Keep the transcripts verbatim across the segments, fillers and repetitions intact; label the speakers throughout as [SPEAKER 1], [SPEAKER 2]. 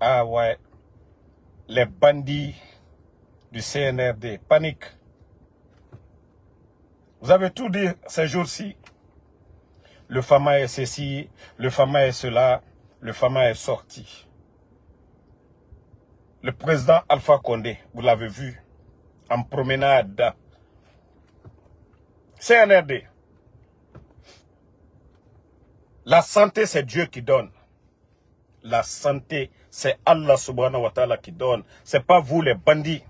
[SPEAKER 1] Ah ouais, les bandits du C N R D paniquent. Vous avez tout dit ces jours-ci. Le Fama est ceci, le Fama est cela, le Fama est sorti. Le président Alpha Condé, vous l'avez vu, en promenade. C N R D. La santé, c'est Dieu qui donne. La santé, c'est Allah subhanahu wa ta'ala qui donne. C'est pas vous les bandits.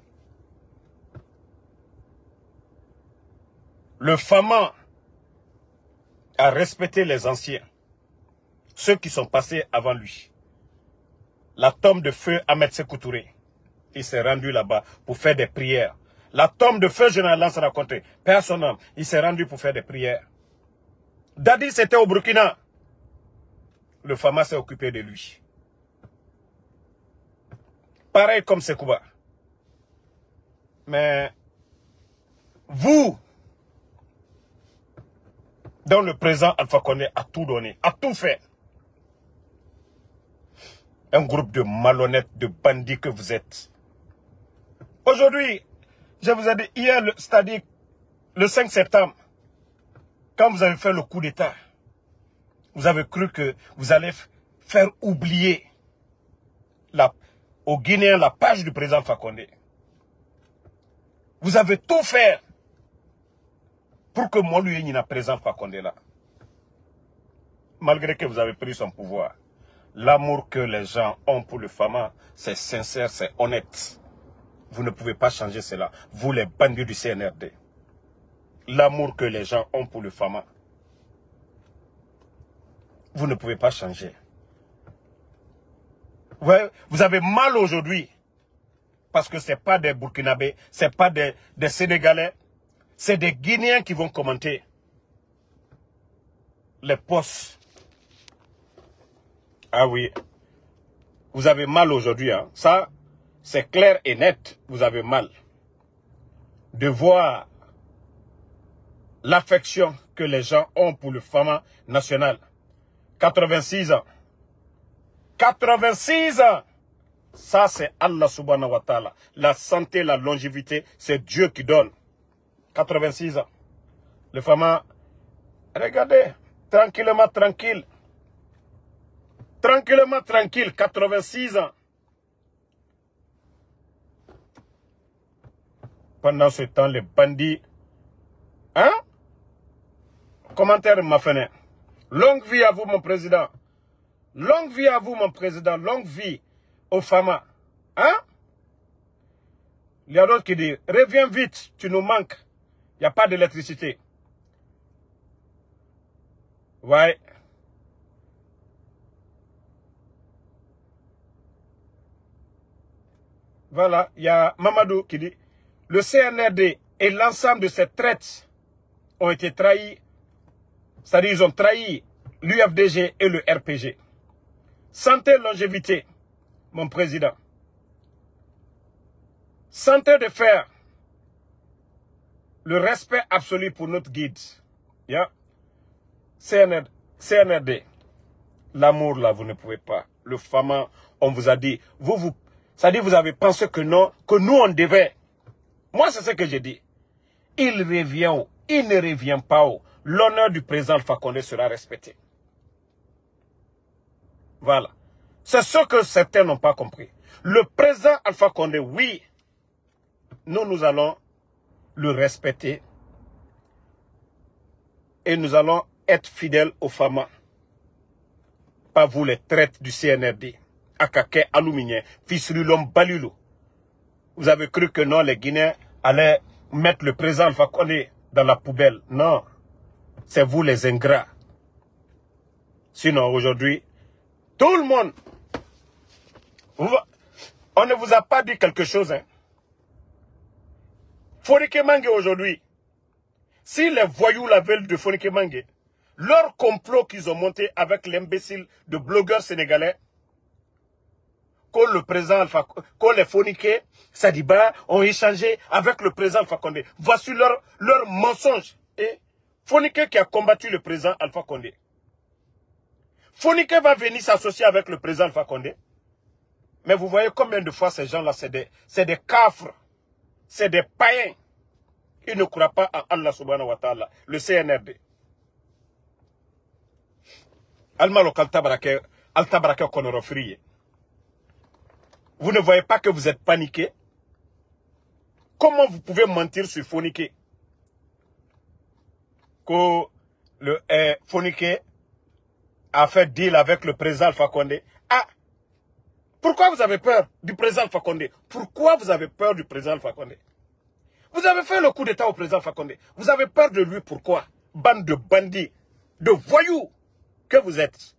[SPEAKER 1] Le Fama a respecté les anciens, ceux qui sont passés avant lui. La tombe de feu Ahmed Sékou Touré, il s'est rendu là-bas pour faire des prières. La tombe de feu Général Lansana Conté, personne, il s'est rendu pour faire des prières. Dadi, c'était au Burkina. Le Fama s'est occupé de lui. Pareil comme Sekouba. Mais vous, dans le présent, Alpha Condé a tout donné, a tout fait. Un groupe de malhonnêtes, de bandits que vous êtes. Aujourd'hui, je vous ai dit hier, c'est-à-dire le cinq septembre, quand vous avez fait le coup d'État, vous avez cru que vous allez faire oublier la, aux Guinéens la page du président Alpha Condé. Vous avez tout fait pour que Molu n'y n'a président Alpha Condé là. Malgré que vous avez pris son pouvoir, l'amour que les gens ont pour le Fama, c'est sincère, c'est honnête. Vous ne pouvez pas changer cela. Vous les bandits du C N R D. L'amour que les gens ont pour le Fama, vous ne pouvez pas changer. Ouais, vous avez mal aujourd'hui. Parce que ce n'est pas des Burkinabés, ce n'est pas des, des Sénégalais. C'est des Guinéens qui vont commenter les postes. Ah oui. Vous avez mal aujourd'hui. Hein. Ça, c'est clair et net. Vous avez mal. De voir l'affection que les gens ont pour le Fama national. quatre-vingt-six ans. quatre-vingt-six ans. Ça, c'est Allah subhanahu wa ta'ala. La santé, la longévité, c'est Dieu qui donne. quatre-vingt-six ans. Le Fama, regardez, tranquillement, tranquille. Tranquillement, tranquille, quatre-vingt-six ans. Pendant ce temps, les bandits... Hein? Commentaire m'a fait. Longue vie à vous, mon président. Longue vie à vous, mon président. Longue vie aux Fama. Hein? Il y a d'autres qui disent, reviens vite, tu nous manques. Il n'y a pas d'électricité. Ouais. Voilà, il y a Mamadou qui dit, le C N R D et l'ensemble de ces traites ont été trahis. C'est-à-dire ils ont trahi l'U F D G et le R P G. Santé, longévité, mon président. Santé de faire le respect absolu pour notre guide. Yeah. C N R D. L'amour, là, vous ne pouvez pas. Le Fama, on vous a dit, vous, vous, c'est-à-dire vous avez pensé que non, que nous, on devait. Moi, c'est ce que j'ai dit. Il revient où? Il ne revient pas où? L'honneur du président Alpha Condé sera respecté. Voilà. C'est ce que certains n'ont pas compris. Le président Alpha Condé, oui, nous, nous allons le respecter. Et nous allons être fidèles aux Fama. Pas vous les traites du C N R D. Akake, Aluminier, Fissulum, Balulu. Vous avez cru que non, les Guinéens allaient mettre le président Alpha Condé dans la poubelle. Non. C'est vous les ingrats. Sinon, aujourd'hui, tout le monde, on ne vous a pas dit quelque chose. Hein. Fonike Mange aujourd'hui, si les voyous la veulent de Fonike Mange, leur complot qu'ils ont monté avec l'imbécile de blogueurs sénégalais, que le président Alpha, que les Fonike, Sadiba ont échangé avec le président Alpha Condé. Voici leur, leur mensonge. Et Fonike qui a combattu le président Alpha Condé. Fonike va venir s'associer avec le président Alpha Condé. Mais vous voyez combien de fois ces gens-là, c'est des, c'est des cafres, c'est des païens. Ils ne croient pas en Allah subhanahu wa ta'ala, le C N R D. Almalo kaltabarake, altabarake konorofriye. Vous ne voyez pas que vous êtes paniqué? Comment vous pouvez mentir sur Fonike? Que le eh, Fonike a fait deal avec le président Alpha Condé. Ah, pourquoi vous avez peur du président Alpha Condé? Pourquoi vous avez peur du président Alpha Condé? Vous avez fait le coup d'état au président Alpha Condé. Vous avez peur de lui, pourquoi? Bande de bandits, de voyous que vous êtes.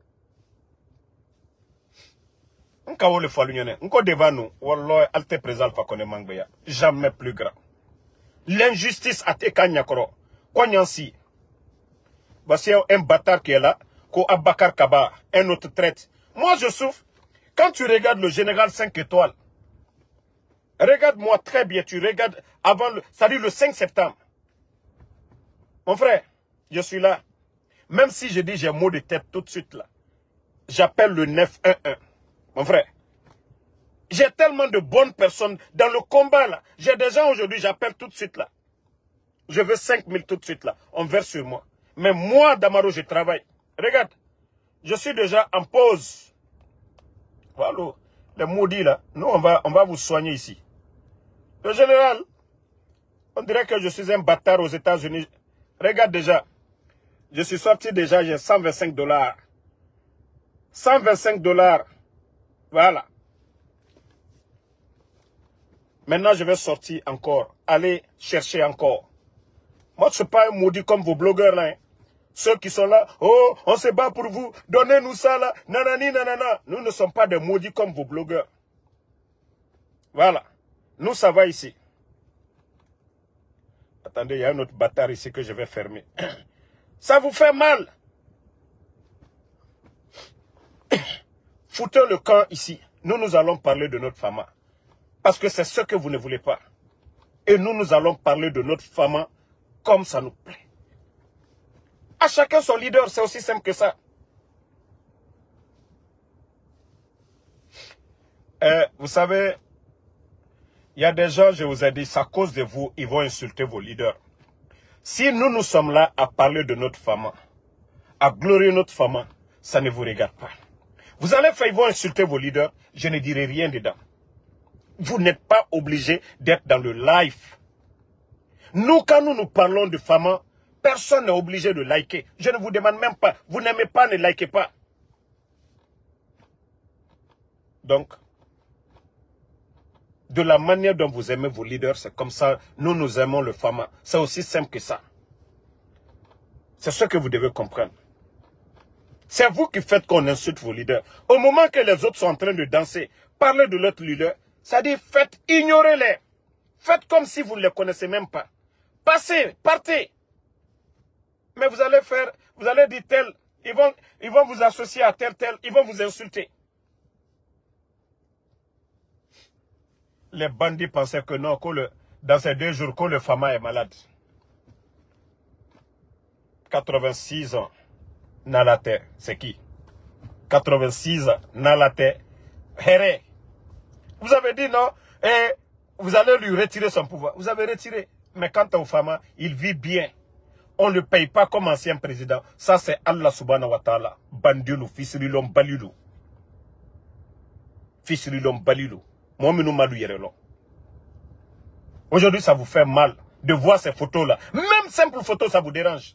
[SPEAKER 1] Nkawo le falunyone, nko devant nous, wallah, alte président Alpha Condé mangbeya, jamais plus grand. L'injustice a été kanyakoro, konyansi. Voici un bâtard qui est là, ko Abakar Kaba, un autre traite. Moi je souffre. Quand tu regardes le général cinq étoiles, regarde-moi très bien, tu regardes avant le, c'est-à-dire le cinq septembre. Mon frère, je suis là. Même si je dis j'ai mot de tête tout de suite là, j'appelle le neuf un un. Mon frère, j'ai tellement de bonnes personnes dans le combat là. J'ai des gens aujourd'hui, j'appelle tout de suite là. Je veux cinq mille tout de suite là. On verse sur moi. Mais moi, Damaro, je travaille. Regarde, je suis déjà en pause. Voilà, les maudits là. Nous, on va, on va vous soigner ici. Le général, on dirait que je suis un bâtard aux États-Unis. Regarde déjà. Je suis sorti déjà, j'ai cent vingt-cinq dollars. cent vingt-cinq dollars. Voilà. Maintenant, je vais sortir encore. Aller chercher encore. Moi, je ne suis pas un maudit comme vos blogueurs là. Hein. Ceux qui sont là, oh, on se bat pour vous. Donnez-nous ça là. Nanani, nanana. Nous ne sommes pas des maudits comme vos blogueurs. Voilà. Nous, ça va ici. Attendez, il y a un autre bâtard ici que je vais fermer. Ça vous fait mal. Foutez le camp ici. Nous, nous allons parler de notre femme. Parce que c'est ce que vous ne voulez pas. Et nous, nous allons parler de notre femme comme ça nous plaît. À chacun son leader, c'est aussi simple que ça. Euh, vous savez, il y a des gens, je vous ai dit, c'est à cause de vous, ils vont insulter vos leaders. Si nous, nous sommes là à parler de notre femme, à glorifier notre femme, ça ne vous regarde pas. Vous allez faire, ils vont insulter vos leaders, je ne dirai rien dedans. Vous n'êtes pas obligé d'être dans le live. Nous, quand nous nous parlons de femmes, personne n'est obligé de liker. Je ne vous demande même pas. Vous n'aimez pas, ne likez pas. Donc, de la manière dont vous aimez vos leaders, c'est comme ça, nous, nous aimons le femme. C'est aussi simple que ça. C'est ce que vous devez comprendre. C'est vous qui faites qu'on insulte vos leaders. Au moment que les autres sont en train de danser, parler de l'autre leader, c'est-à-dire faites, ignorez-les. Faites comme si vous ne les connaissez même pas. Passez, partez. Mais vous allez faire, vous allez dire tel, ils vont, ils vont vous associer à tel, tel, ils vont vous insulter. Les bandits pensaient que non, que le, dans ces deux jours, que le Fama est malade. quatre-vingt-six ans, Nalate, c'est qui? quatre-vingt-six ans, Nalate, Here. Vous avez dit non, et vous allez lui retirer son pouvoir. Vous avez retiré. Mais quant au Fama, il vit bien. On ne le paye pas comme ancien président. Ça, c'est Allah subhanahu wa ta'ala. Bandulu, fisrilom balilu. Fisrilom balilu. Aujourd'hui, ça vous fait mal de voir ces photos-là. Même simple photo, ça vous dérange.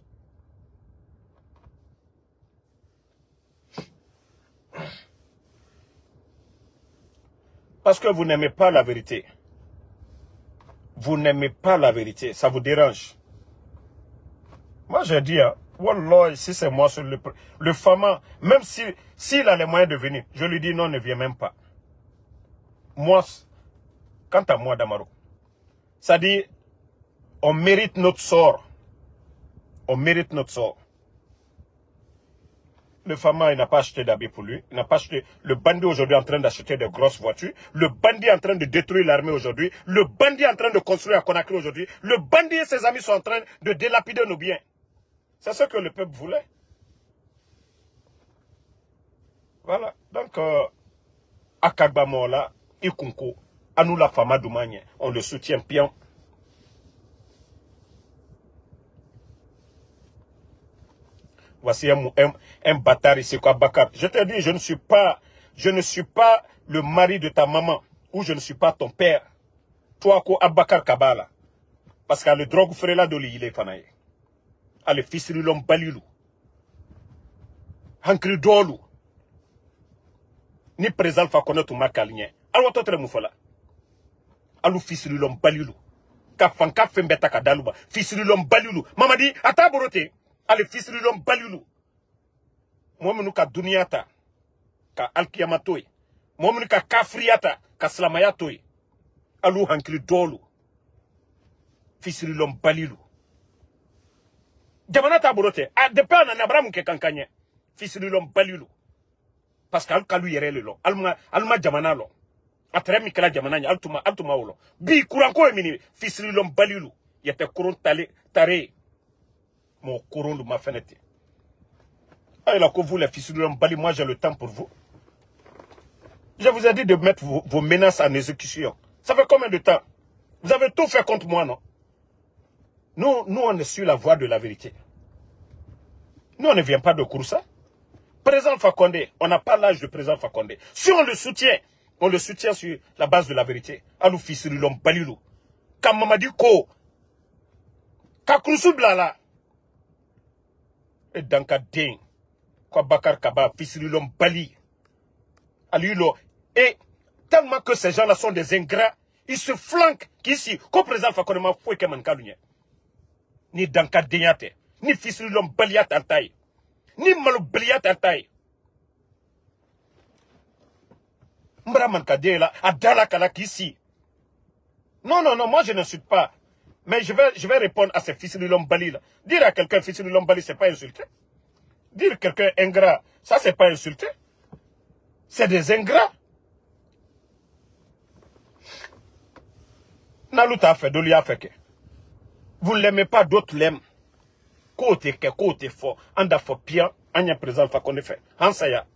[SPEAKER 1] Parce que vous n'aimez pas la vérité. Vous n'aimez pas la vérité. Ça vous dérange. Moi, j'ai dit, hein, Wallah, si c'est moi, sur le, le Fama, même s'il si, s'il a les moyens de venir, je lui dis non, ne viens même pas. Moi, quant à moi, Damaro, ça dit, on mérite notre sort. On mérite notre sort. Le Fama, il n'a pas acheté d'habits pour lui. Il n'a pas acheté. Le bandit aujourd'hui en train d'acheter de grosses voitures. Le bandit en train de détruire l'armée aujourd'hui. Le bandit en train de construire à Conakry aujourd'hui. Le bandit et ses amis sont en train de délapider nos biens. C'est ce que le peuple voulait. Voilà. Donc, euh, Akagbamola, Ikunko, Anou la fama Doumagne, on le soutient bien. Voici un, un, un bâtard ici, quoi, Bakar. Je te dis, je ne suis pas, je ne suis pas le mari de ta maman, ou je ne suis pas ton père. Toi, quoi, Abakar Kabala. Parce que le drogue ferait là de il est fanaye. Ale fils de l'homme balilou. Hankri dolou. Ni présent fa connaître ma kalien. Alors toi très moufola. Alou fils de l'homme balilou. Ka fanka fembeta ka daluba. Fils de l'homme balilou. Mama dit ata borote. Ale fils de l'homme balilou. Moi menu ka duniata. Ka alkiyamatoy. Moi menu ka kafriata. Ka slamayatoy. Alou hankri dolou. Fils de l'homme balilou. Jamana ta borote. A de pa na Abraham ke kankanye. Fils de l'homme balilou. Parce qu'al kalu yere le lo. Alma alma jamana lo. Atre mi kala jamana nya altuma altuma wolo. Bi kuranko emini fils de l'homme balilou. Yete kuron tale tare. Mon kuron ma fenêtre. Ah là que vous les fils de l'homme balilou, moi j'ai le temps pour vous. Je vous ai dit de mettre vos, vos menaces en exécution. Ça fait combien de temps? Vous avez tout fait contre moi, non? Nous, nous, on est sur la voie de la vérité. Nous, on ne vient pas de Kouroussa. Président Fakonde, on n'a pas l'âge de président Fakonde. Si on le soutient, on le soutient sur la base de la vérité. Alou fils de l'homme balilou. Comme Mamadi Ko. Kakoussou blala. Et Danka Deng. Kwa Bakar Kaba, fils de l'homme bali. Alilo. Et tellement que ces gens-là sont des ingrats, ils se flanquent qu'ici, qu'au président Fakonde m'a foué que mankalounya. Ni Danka Denyate, ni fils de l'homme baliat en taille. Ni malo baliat en taille. Mbra mankade là, adala kalak ici. Non, non, non, moi je n'insulte pas. Mais je vais, je vais répondre à ces fils de l'homme bali là. Dire à quelqu'un fils de l'homme bali, c'est pas insulter. Dire à quelqu'un ingrat, ça c'est pas insulter. C'est des ingrats. Naluta fait, Dolia fait que. Vous ne l'aimez pas, d'autres l'aiment. Côté que, côté fort, anda fort pire, anya présent fa qu'on fait. Hansaya.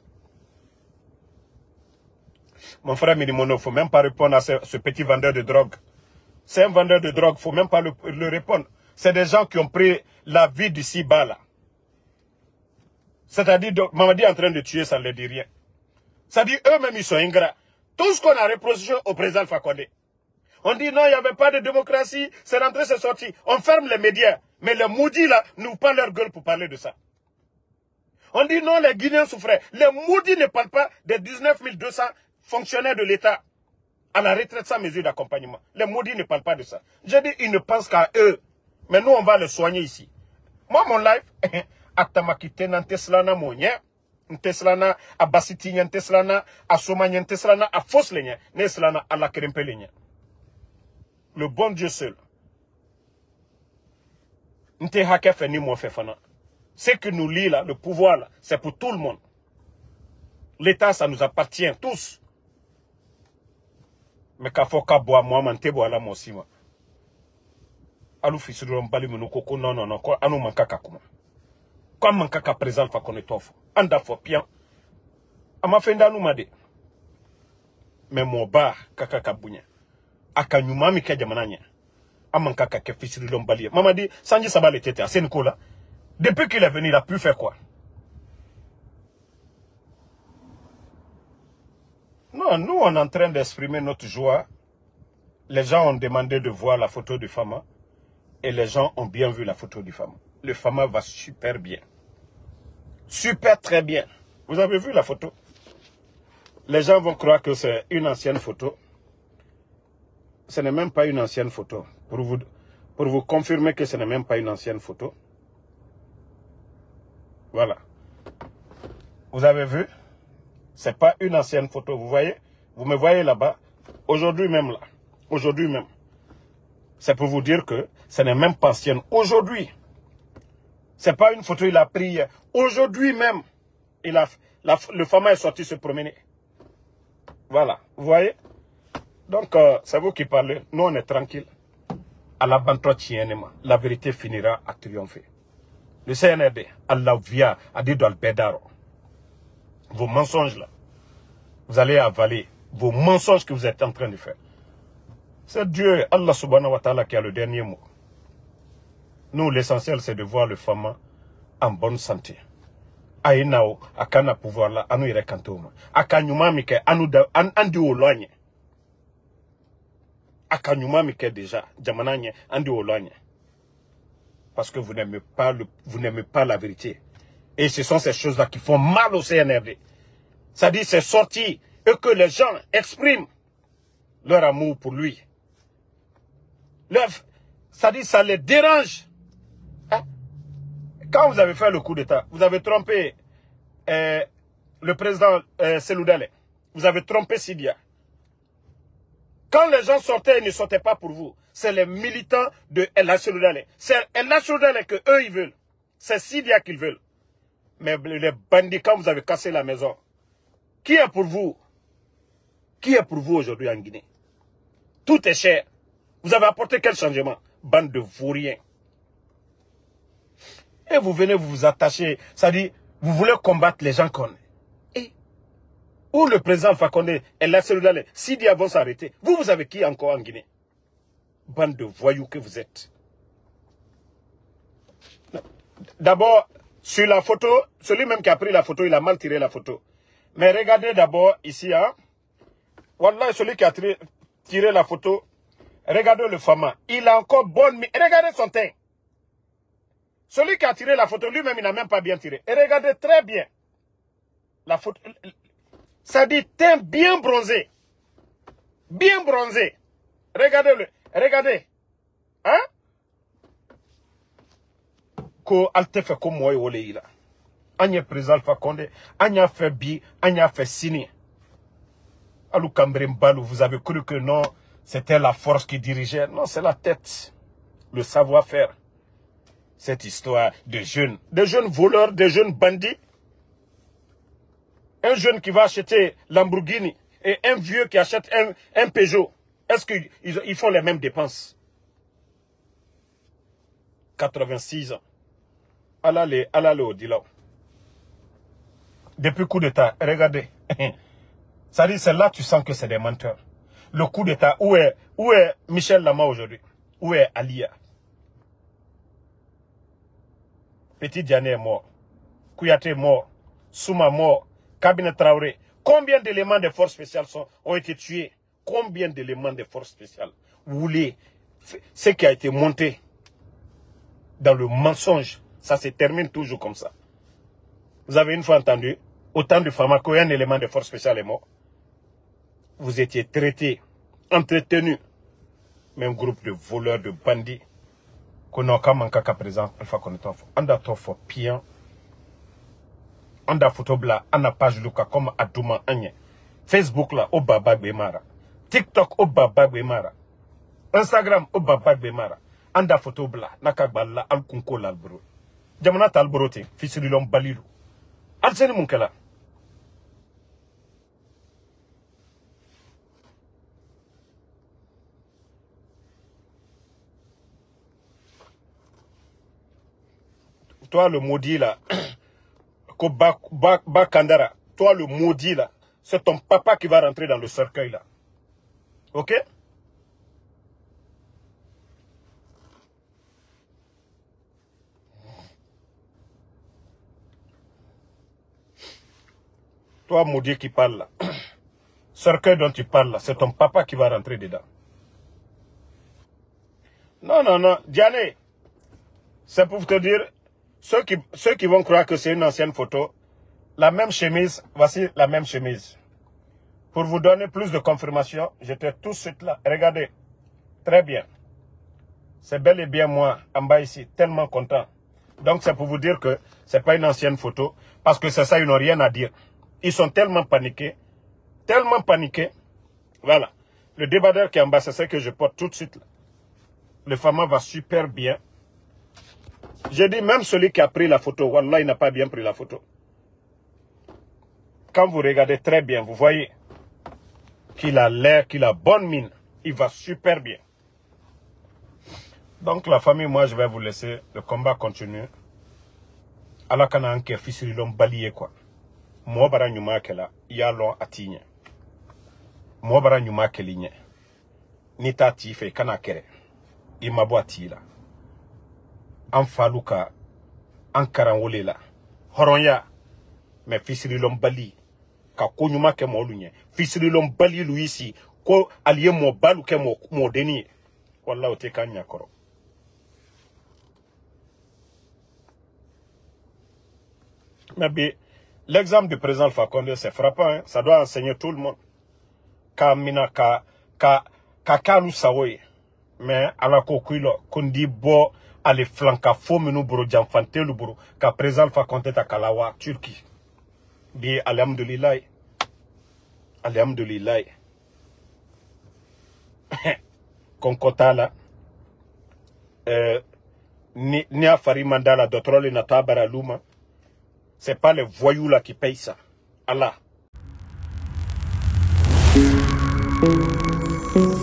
[SPEAKER 1] Mon frère Minimono, il ne faut même pas répondre à ce, ce petit vendeur de drogue. C'est un vendeur de drogue, il ne faut même pas le, le répondre. C'est des gens qui ont pris la vie d'ici bas là. C'est-à-dire, Mamadi est en train de tuer, ça ne leur dit rien. C'est-à-dire, eux-mêmes, ils sont ingrats. Tout ce qu'on a reproché au président Fakonde. On dit non, il n'y avait pas de démocratie, c'est rentré, c'est sorti. On ferme les médias. Mais les maudits là, n'ouvrent pas leur gueule pour parler de ça. On dit non, les Guinéens souffraient. Les maudits ne parlent pas des dix-neuf mille deux cents fonctionnaires de l'État à la retraite sans mesure d'accompagnement. Les maudits ne parlent pas de ça. J'ai dit, ils ne pensent qu'à eux. Mais nous, on va les soigner ici. Moi, mon life, Atamakite nan Teslana monye, Teslana a Basiti nyan Teslana, a Somanyan Teslana, a Foslenye, Neslana a la Krempelenye. Le bon Dieu seul. Ce que nous lit là, le pouvoir là, c'est pour tout le monde. L'État, ça nous appartient tous. Mais quand faut qu'à moi, manté bois là, moi aussi, moi. Alou fils de l'homme, non, non, non, quoi, anou mankaka kuma. Quoi mankaka présent, fa qu'on est off. Anda fo pian. Ama fenda nou made. Mais mon bar, kaka kabounya. Aka nyumami ke jamananya. Amankaka ke fils de l'homme balier. Maman dit, Sanji Sabal était à Sénicola. Depuis qu'il est venu, il a pu faire quoi? Non, nous, on est en train d'exprimer notre joie. Les gens ont demandé de voir la photo du Fama. Et les gens ont bien vu la photo du Fama. Le Fama va super bien. Super très bien. Vous avez vu la photo? Les gens vont croire que c'est une ancienne photo. Ce n'est même pas une ancienne photo. Pour vous, pour vous confirmer que ce n'est même pas une ancienne photo. Voilà. Vous avez vu? Ce n'est pas une ancienne photo. Vous voyez? Vous me voyez là-bas. Aujourd'hui même là. Aujourd'hui même. C'est pour vous dire que ce n'est même pas ancienne. Aujourd'hui. Ce n'est pas une photo qu'il a prise. Aujourd'hui même. Il a, la, le Fama est sorti se promener. Voilà. Vous voyez? Donc, euh, c'est vous qui parlez. Nous, on est tranquille. À la bantotienema, la vérité finira à triompher. Le C N R D, Allah via, a dit dans le Bédaro. Vos mensonges là, vous allez avaler vos mensonges que vous êtes en train de faire. C'est Dieu, Allah subhanahu wa ta'ala, qui a le dernier mot. Nous, l'essentiel, c'est de voir le femme en bonne santé. Aïnao, akana pouvoir là, anu ire kantoma. Akanyuma mike, anu da, an, andi ologne. Akanyuma mike déjà, jamananye, andi ologne. Parce que vous n'aimez pas le, vous n'aimez pas la vérité. Et ce sont ces choses-là qui font mal au C N R D. C'est-à-dire, c'est sorti et que les gens expriment leur amour pour lui. C'est-à-dire, ça les dérange. Hein? Quand vous avez fait le coup d'État, vous avez trompé euh, le président euh, Seloudale. Vous avez trompé Sidia. Quand les gens sortaient, ils ne sortaient pas pour vous. C'est les militants de El Seloudale. C'est El Seloudale que eux ils veulent. C'est Sidia qu'ils veulent. Mais les bandits, quand vous avez cassé la maison, qui est pour vous? Qui est pour vous aujourd'hui en Guinée? Tout est cher. Vous avez apporté quel changement? Bande de vauriens. Et vous venez vous vous attacher. C'est-à-dire, vous voulez combattre les gens qu'on est. Où le président Fakonde et la Seloudale, Sidia vont s'arrêter. Vous, vous avez qui encore en Guinée? Bande de voyous que vous êtes. D'abord, sur la photo, celui même qui a pris la photo, il a mal tiré la photo. Mais regardez d'abord ici, hein. Wallah, celui qui a tiré, tiré la photo, regardez le fama. Il a encore bonne mine. Regardez son teint. Celui qui a tiré la photo, lui-même, il n'a même pas bien tiré. Et regardez très bien. La photo. Ça dit teint bien bronzé. Bien bronzé. Regardez-le. Regardez. Hein? Ko alte fait comme moi, Olé, là. Anya président Fakonde, Anya fait bi, Anya fait sini. Alou Kambrem Balou, vous avez cru que non, c'était la force qui dirigeait. Non, c'est la tête. Le savoir-faire. Cette histoire de jeunes, de jeunes voleurs, de jeunes bandits. Un jeune qui va acheter Lamborghini et un vieux qui achète un, un Peugeot. Est-ce qu'ils ils font les mêmes dépenses? quatre-vingt-six ans. Allah le, Allah le Odila. Depuis coup d'État, regardez. Ça dit, c'est là que tu sens que c'est des menteurs. Le coup d'État, où est, où est Michel Lama aujourd'hui? Où est Alia? Petit Diané est mort. Kouyaté est mort. Souma mort. Cabinet Traoré. Combien d'éléments des forces spéciales sont, ont été tués? Combien d'éléments des forces spéciales? Vous voulez, ce qui a été monté dans le mensonge, ça se termine toujours comme ça. Vous avez une fois entendu, autant de femmes qu'un élément des forces spéciales est mort. Vous étiez traités, entretenus. Mais un groupe de voleurs, de bandits, qu'on a encore manqué qu'à présent, une fois qu'on est en fond. On a tout fait pire. On a photo bla, on a page Luka comme Adouma Agne. Facebook là, au Baba Bemara. TikTok au Baba Bemara. Instagram au Baba Bemara. On a photo bla, nakabala, al kunko l'albro. Jamana talbrote, fils de l'homme balilou. Alseni Munkela. Toi le maudit là, Bakandara, toi le maudit là, c'est ton papa qui va rentrer dans le cercueil là. Ok? Toi maudit qui parle là, cercueil dont tu parles là, c'est ton papa qui va rentrer dedans. Non, non, non, Diané, c'est pour te dire, ceux qui, ceux qui vont croire que c'est une ancienne photo, la même chemise, voici la même chemise. Pour vous donner plus de confirmation, j'étais tout de suite là. Regardez, très bien. C'est bel et bien moi, en bas ici, tellement content. Donc c'est pour vous dire que c'est pas une ancienne photo, parce que c'est ça, ils n'ont rien à dire. Ils sont tellement paniqués, tellement paniqués. Voilà. Le débardeur qui est en bas, c'est ça que je porte tout de suite là. Le fama va super bien. J'ai dit, même celui qui a pris la photo, Wallah, il n'a pas bien pris la photo. Quand vous regardez très bien, vous voyez qu'il a l'air, qu'il a bonne mine. Il va super bien. Donc la famille, moi, je vais vous laisser. Le combat continue. Allah kana anke fisiri lom baliye quoi. Mo bara nyuma kela, ya lon atigne. Mobara nyuma kelinye. Nita tife kana kere. Imabo atila. Anfaluka. Ankaran wolela. Horonya. Me fisiri lombali. Ka ko nyuma ke mo lunye. Fisiri lombali luisi. Ko aliye mo balu ke mo, mo deni. Wallah ote kanya koro. Mais l'exemple du président Fakonde, c'est frappant, hein? Ça doit enseigner tout le monde. Kamina ka ka ka kalu sawoye. Mais ala ko kuilo kundi bo ale flanka fo menu buru jamfante lu buru ka président Fakonde ta kalawa Turquie. Bi alhamdulillah. Alhamdulillah. Konkotala euh ni ni afari mandala dotrole na tabara luma. C'est pas les voyous là qui payent ça. Allah.